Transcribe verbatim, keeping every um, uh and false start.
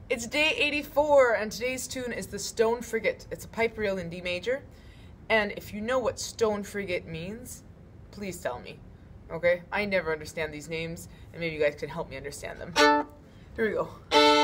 It's day eighty-four, and today's tune is the Stone Frigate. It's a pipe reel in D major, and if you know what Stone Frigate means, please tell me, okay? I never understand these names, and maybe you guys can help me understand them. Here we go.